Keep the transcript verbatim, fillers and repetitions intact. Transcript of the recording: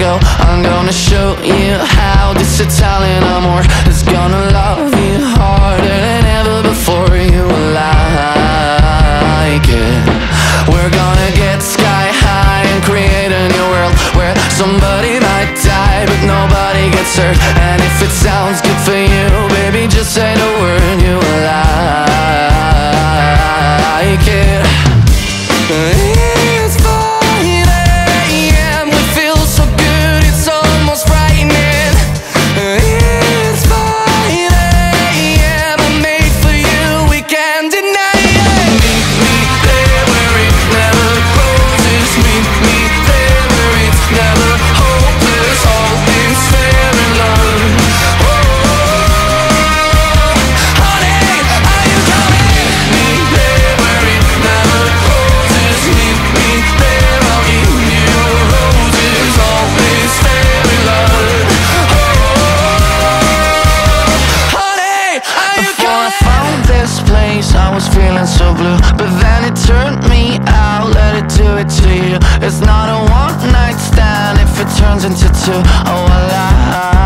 so I'm gonna show you how this Italian amor is gonna love you harder than ever before. You will like it. We're gonna get sky high and create a new world where somebody might die but nobody gets hurt. And if it sounds good for you, baby, just say the word. You will like it. It's five a m We feel so good, it's almost frightening. It's five a m I'm made for you, we can't deny it. Meet me there where it never closes. Meet me there where it's never hopeless. All things fair in love. Oh, honey, are you coming? Meet me there where it never closes. Meet me there, I'll give you roses. All things fair in love. Oh, honey, are you coming? Before I found this place, I was feeling so blue, but then it turned me out. Let it do it to you. It's not a one night stand if it turns into two. Oh, I like